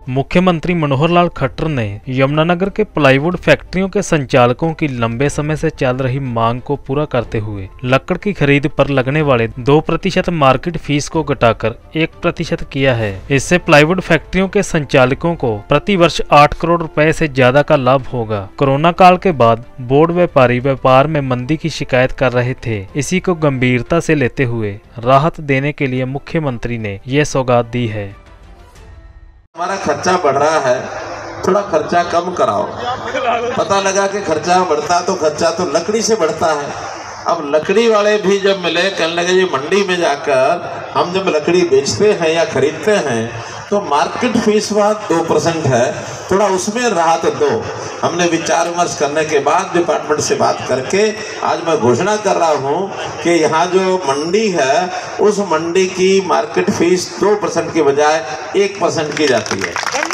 मुख्यमंत्री मनोहर लाल खट्टर ने यमुनानगर के प्लाईवुड फैक्ट्रियों के संचालकों की लंबे समय से चल रही मांग को पूरा करते हुए लकड़ की खरीद पर लगने वाले 2% मार्केट फीस को घटाकर 1% किया है। इससे प्लाईवुड फैक्ट्रियों के संचालकों को प्रति वर्ष 8 करोड़ रुपए से ज्यादा का लाभ होगा। कोरोना काल के बाद बोर्ड व्यापारी व्यापार में मंदी की शिकायत कर रहे थे। इसी को गंभीरता से लेते हुए राहत देने के लिए मुख्यमंत्री ने ये सौगात दी है। हमारा खर्चा बढ़ रहा है, थोड़ा खर्चा कम कराओ। पता लगा कि खर्चा बढ़ता तो खर्चा तो लकड़ी से बढ़ता है। अब लकड़ी वाले भी जब मिले, कहने लगे ये मंडी में जाकर हम जब लकड़ी बेचते हैं या खरीदते हैं तो मार्केट फीस वहाँ 2% है, थोड़ा उसमें राहत दो। हमने विचार विमर्श करने के बाद डिपार्टमेंट से बात करके आज मैं घोषणा कर रहा हूँ कि यहाँ जो मंडी है उस मंडी की मार्केट फीस 2% की बजाय 1% की जाती है।